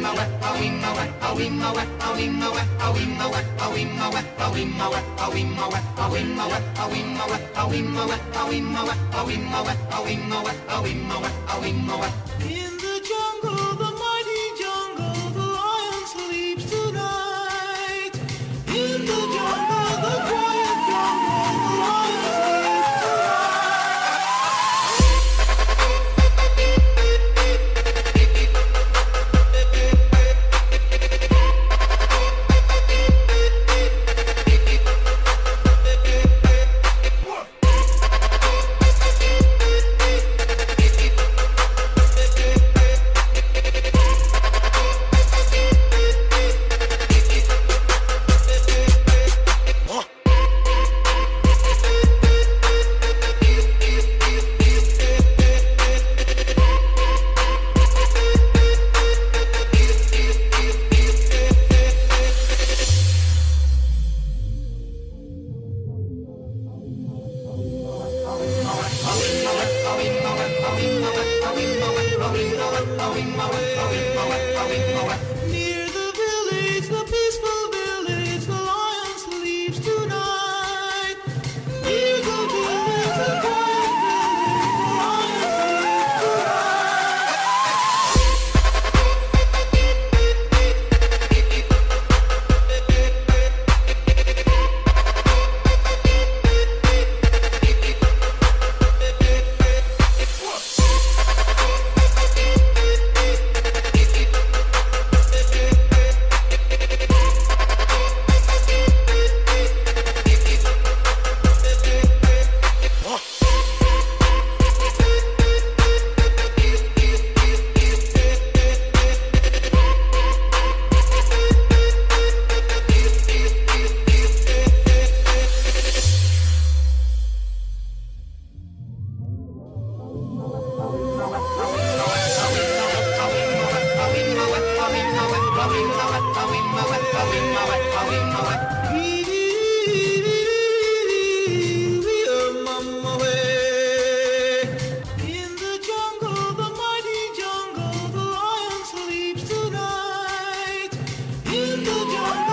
In the jungle, the mighty jungle, the lion sleeps tonight. In the jungle, the quiet jungle, the lion sleeps near the village, the peaceful village, the lion sleeps tonight. Near the village, the quiet village, the lion sleeps in the jungle, the mighty jungle, the lion sleeps tonight. In the jungle.